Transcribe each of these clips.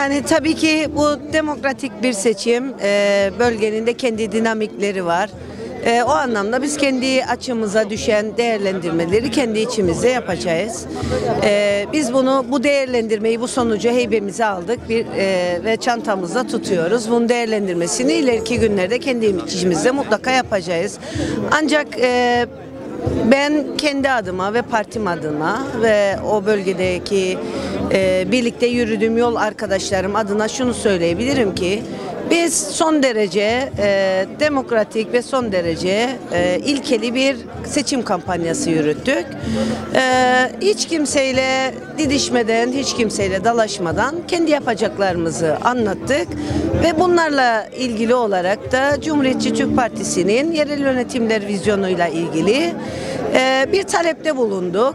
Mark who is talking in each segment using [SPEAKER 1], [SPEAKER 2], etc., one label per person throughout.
[SPEAKER 1] Yani tabii ki bu demokratik bir seçim, bölgenin de kendi dinamikleri var. O anlamda biz kendi açımıza düşen değerlendirmeleri kendi içimizde yapacağız. Biz bu değerlendirmeyi, bu sonucu heybemize aldık ve çantamızda tutuyoruz. Bunun değerlendirmesini ileriki günlerde kendi içimizde mutlaka yapacağız. Ancak ben kendi adıma ve partim adına ve o bölgedeki birlikte yürüdüğüm yol arkadaşlarım adına şunu söyleyebilirim ki biz son derece demokratik ve son derece ilkeli bir seçim kampanyası yürüttük. Hiç kimseyle didişmeden, hiç kimseyle dalaşmadan kendi yapacaklarımızı anlattık ve bunlarla ilgili olarak da Cumhuriyetçi Türk Partisi'nin yerel yönetimler vizyonuyla ilgili bir talepte bulunduk.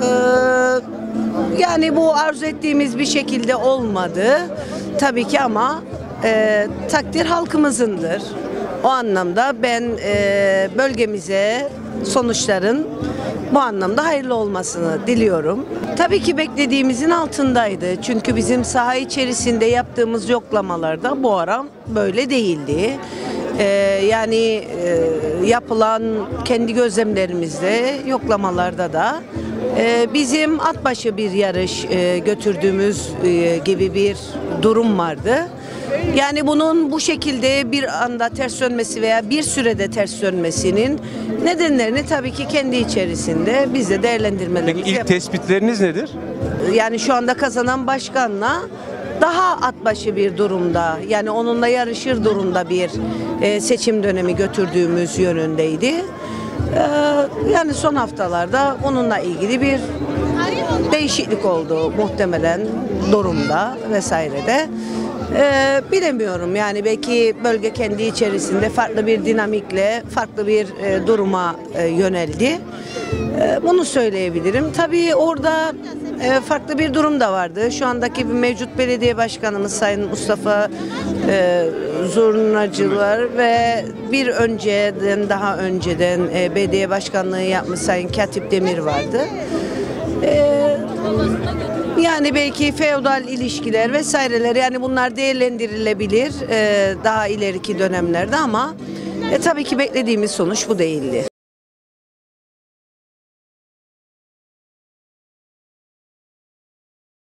[SPEAKER 1] Yani bu arzu ettiğimiz bir şekilde olmadı tabii ki ama takdir halkımızındır. O anlamda ben bölgemize sonuçların bu anlamda hayırlı olmasını diliyorum. Tabii ki beklediğimizin altındaydı. Çünkü bizim saha içerisinde yaptığımız yoklamalarda bu oran böyle değildi. Yani yapılan kendi gözlemlerimizde, yoklamalarda da bizim at başı bir yarış götürdüğümüz gibi bir durum vardı. Yani bunun bu şekilde bir anda ters dönmesi veya bir sürede ters dönmesinin nedenlerini tabii ki kendi içerisinde biz de değerlendirmelerimizi
[SPEAKER 2] Peki ilk tespitleriniz nedir?
[SPEAKER 1] Yani şu anda kazanan başkanla daha atbaşı bir durumda, yani onunla yarışır durumda bir seçim dönemi götürdüğümüz yönündeydi. Yani son haftalarda onunla ilgili bir değişiklik oldu muhtemelen durumda vesairede. Bilemiyorum, yani belki bölge kendi içerisinde farklı bir dinamikle farklı bir duruma yöneldi. Bunu söyleyebilirim. Tabii orada farklı bir durum da vardı. Şu andaki bir mevcut belediye başkanımız Sayın Mustafa Zurnacılar ve daha önceden belediye başkanlığı yapmış Sayın Katip Demir vardı. Yani belki feodal ilişkiler vesaireler, yani bunlar değerlendirilebilir daha ileriki dönemlerde ama tabii ki beklediğimiz sonuç bu değildi.